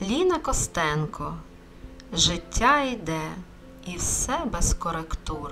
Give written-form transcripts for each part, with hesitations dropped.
Ліна Костенко. Життя йде, і все без коректур.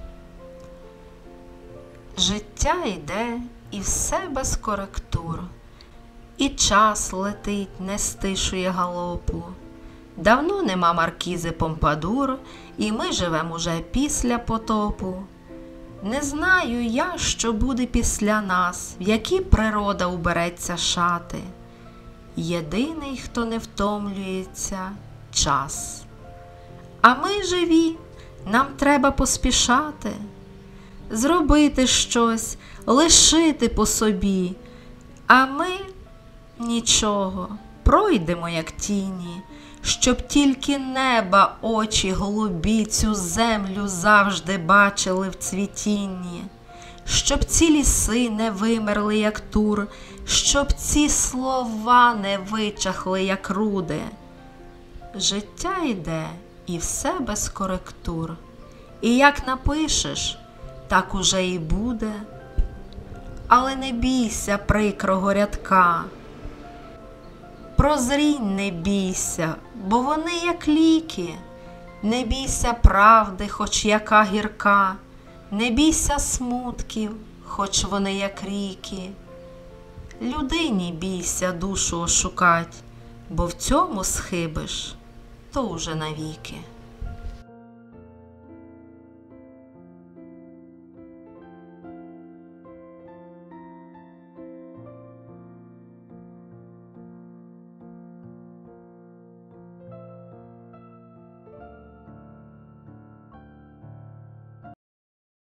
Життя йде, і все без коректур. І час летить, не стишує галопу. Давно нема маркізи Помпадур, і ми живем уже після потопу. Не знаю я, що буде після нас, в які природа убереться шати. Єдиний, хто не втомлюється – час. А ми живі, нам треба поспішати, зробити щось, лишити по собі. А ми нічого, пройдемо, як тіні, щоб тільки неба очі голубі цю землю завжди бачили в цвітінні, щоб ці ліси не вимерли, як тур, щоб ці слова не вичахли, як руди. Життя йде, і все без коректур. І як напишеш, так уже і буде. Але не бійся прикрого рядка, прозрінь не бійся, бо вони як ліки. Не бійся правди, хоч яка гірка, не бійся смутків, хоч вони як ріки. Людині бійся душу ошукать, бо в цьому схибиш, то уже навіки.